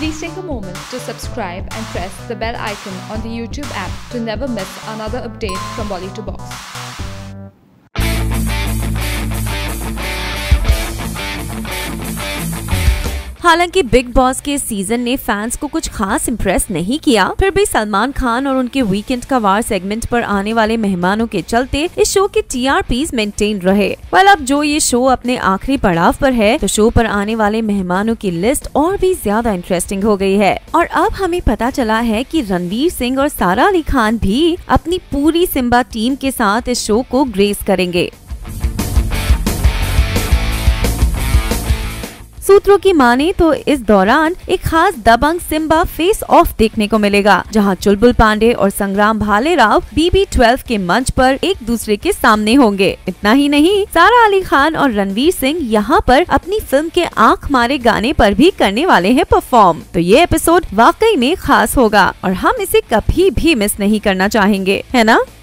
Please take a moment to subscribe and press the bell icon on the YouTube app to never miss another update from Bolly to Box. हालांकि बिग बॉस के season ने fans को कुछ खास impress नहीं किया, फिर भी सलमान खान और उनके वीकेंड का वार सेगमेंट पर आने वाले मेहमानों के चलते इस शो के TRPs मेंटेन रहे। अब जो ये शो अपने आखिरी पड़ाव पर है, तो शो पर आने वाले मेहमानों की लिस्ट और भी ज्यादा इंटरेस्टिंग हो गई है। और अब हमें पता चला है कि रणवीर सिंह और सारा अली खान भी अपनी पूरी सिम्बा टीम के साथ इस शो को ग्रेस करेंगे। सूत्रों की माने तो इस दौरान एक खास दबंग सिम्बा फेस ऑफ देखने को मिलेगा, जहां चुलबुल पांडे और संग्राम भालेराव BB12 के मंच पर एक दूसरे के सामने होंगे। इतना ही नहीं, सारा अली खान और रणवीर सिंह यहां पर अपनी फिल्म के आंख मारे गाने पर भी करने वाले हैं परफॉर्म। तो ये एपिसोड वाकई में खास होगा और हम इसे कभी भी मिस नहीं करना चाहेंगे, है ना?